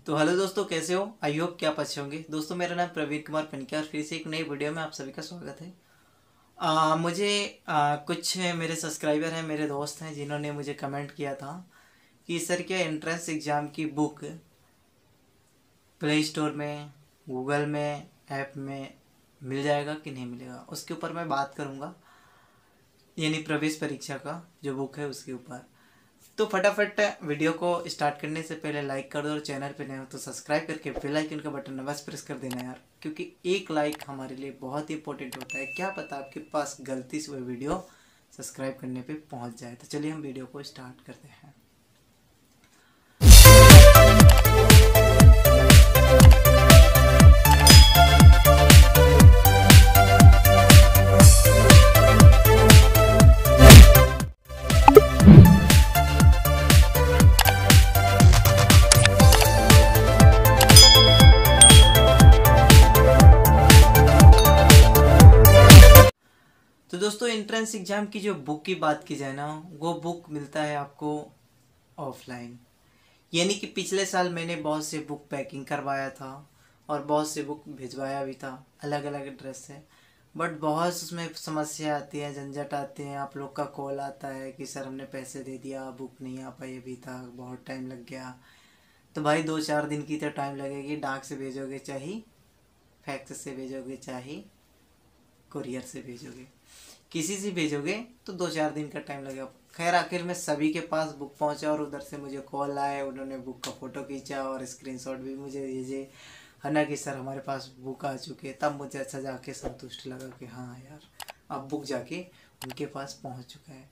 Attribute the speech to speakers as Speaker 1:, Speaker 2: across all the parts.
Speaker 1: तो हेलो दोस्तों, कैसे हो? आई होप कि आप अच्छे होंगे। दोस्तों, मेरा नाम प्रवीण कुमार पनिका और फिर से एक नई वीडियो में आप सभी का स्वागत है। मुझे कुछ मेरे सब्सक्राइबर हैं, मेरे दोस्त हैं, जिन्होंने मुझे कमेंट किया था कि सर क्या एंट्रेंस एग्ज़ाम की बुक प्ले स्टोर में, गूगल में, ऐप में मिल जाएगा कि नहीं मिलेगा, उसके ऊपर मैं बात करूँगा। यानी प्रवेश परीक्षा का जो बुक है उसके ऊपर। तो फटाफट वीडियो को स्टार्ट करने से पहले लाइक कर दो और चैनल पे नए हो तो सब्सक्राइब करके बेल आइकन का बटन बस प्रेस कर देना यार, क्योंकि एक लाइक हमारे लिए बहुत इंपॉर्टेंट होता है। क्या पता आपके पास गलती से वह वीडियो सब्सक्राइब करने पे पहुंच जाए। तो चलिए हम वीडियो को स्टार्ट करते हैं। तो दोस्तों, एंट्रेंस एग्ज़ाम की जो बुक की बात की जाए ना, वो बुक मिलता है आपको ऑफलाइन। यानी कि पिछले साल मैंने बहुत से बुक पैकिंग करवाया था और बहुत से बुक भिजवाया भी था अलग अलग एड्रेस से। बट बहुत उसमें समस्या आती है, झंझट आते हैं। आप लोग का कॉल आता है कि सर हमने पैसे दे दिया, बुक नहीं आ पाई अभी तक, बहुत टाइम लग गया। तो भाई 2-4 दिन की तो टाइम लगेगी। डाक से भेजोगे चाहे फैक्स से भेजोगे चाहे कुरियर से भेजोगे, किसी से भेजोगे तो 2-4 दिन का टाइम लगेगा। खैर आखिर में सभी के पास बुक पहुंचा और उधर से मुझे कॉल आए, उन्होंने बुक का फ़ोटो खींचा और स्क्रीनशॉट भी मुझे भेजे, है ना, कि सर हमारे पास बुक आ चुकी है। तब मुझे अच्छा जाके संतुष्ट लगा कि हाँ यार, अब बुक जाके उनके पास पहुंच चुका है।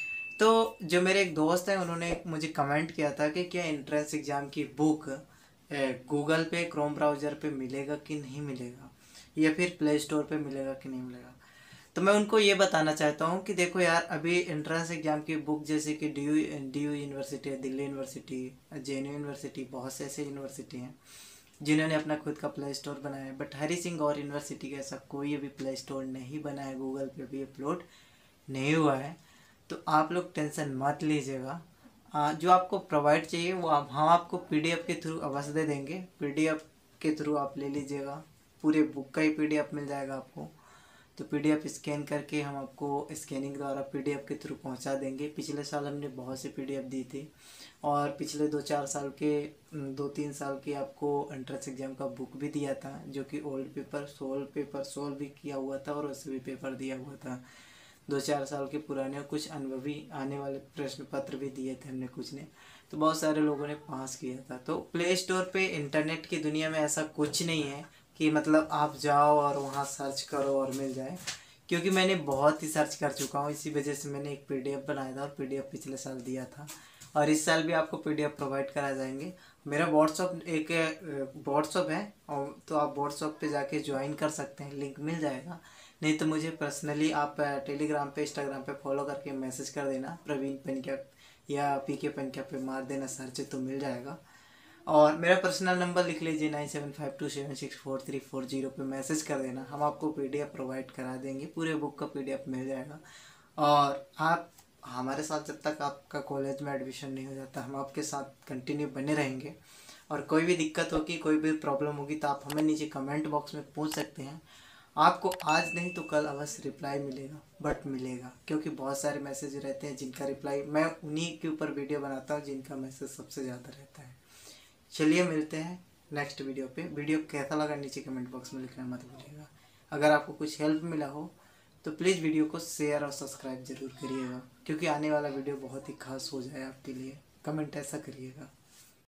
Speaker 1: तो जो मेरे एक दोस्त हैं, उन्होंने मुझे कमेंट किया था कि क्या एंट्रेंस एग्ज़ाम की बुक गूगल पे, क्रोम ब्राउज़र पे मिलेगा कि नहीं मिलेगा, या फिर प्ले स्टोर पे मिलेगा कि नहीं मिलेगा। तो मैं उनको ये बताना चाहता हूँ कि देखो यार, अभी एंट्रेंस एग्ज़ाम की बुक जैसे कि डी यू यूनिवर्सिटी है, दिल्ली यूनिवर्सिटी, JNU यूनिवर्सिटी, बहुत से ऐसे यूनिवर्सिटी हैं जिन्होंने अपना खुद का प्ले स्टोर बनाया है। बट हरी सिंह और यूनिवर्सिटी का ऐसा कोई अभी प्ले स्टोर नहीं बना है, गूगल पे भी अपलोड नहीं हुआ है। तो आप लोग टेंशन मत लीजिएगा। जो आपको प्रोवाइड चाहिए वो हम आपको PDF के थ्रू अवश्य दे देंगे। PDF के थ्रू आप ले लीजिएगा, पूरे बुक का ही PDF मिल जाएगा आपको। तो PDF स्कैन करके हम आपको स्कैनिंग द्वारा PDF के थ्रू पहुंचा देंगे। पिछले साल हमने बहुत सी PDF दी थी और पिछले 2-4 साल के 2-3 साल की आपको एंट्रेंस एग्ज़ाम का बुक भी दिया था, जो कि ओल्ड पेपर सोल्व भी किया हुआ था और उससे भी पेपर दिया हुआ था। 2-4 साल के पुराने और कुछ अनुभवी आने वाले प्रश्न पत्र भी दिए थे हमने कुछ ने। तो बहुत सारे लोगों ने पास किया था। तो प्ले स्टोर पे इंटरनेट की दुनिया में ऐसा कुछ नहीं है कि मतलब आप जाओ और वहाँ सर्च करो और मिल जाए, क्योंकि मैंने बहुत ही सर्च कर चुका हूँ। इसी वजह से मैंने एक PDF बनाया था और PDF पिछले साल दिया था और इस साल भी आपको PDF प्रोवाइड करा जाएंगे। मेरा व्हाट्सअप है, और तो आप व्हाट्सअप पे जाके ज्वाइन कर सकते हैं, लिंक मिल जाएगा। नहीं तो मुझे पर्सनली आप टेलीग्राम पे, इंस्टाग्राम पे फॉलो करके मैसेज कर देना, प्रवीण पनिका या PK पनिका पे मार देना सर्च, तो मिल जाएगा। और मेरा पर्सनल नंबर लिख लीजिए 9752764340 पे मैसेज कर देना, हम आपको PDF प्रोवाइड करा देंगे। पूरे बुक का PDF मिल जाएगा। और आप हमारे साथ जब तक आपका कॉलेज में एडमिशन नहीं हो जाता, हम आपके साथ कंटिन्यू बने रहेंगे। और कोई भी दिक्कत होगी, कोई भी प्रॉब्लम होगी तो आप हमें नीचे कमेंट बॉक्स में पूछ सकते हैं। आपको आज नहीं तो कल अवश्य रिप्लाई मिलेगा, बट मिलेगा, क्योंकि बहुत सारे मैसेज रहते हैं जिनका रिप्लाई मैं उन्हीं के ऊपर वीडियो बनाता हूँ जिनका मैसेज सबसे ज़्यादा रहता है। चलिए मिलते हैं नेक्स्ट वीडियो पे। वीडियो कैसा लगा नीचे कमेंट बॉक्स में लिखना मत भूलिएगा। अगर आपको कुछ हेल्प मिला हो तो प्लीज़ वीडियो को शेयर और सब्सक्राइब ज़रूर करिएगा, क्योंकि आने वाला वीडियो बहुत ही खास हो जाए आपके लिए। कमेंट ऐसा करिएगा।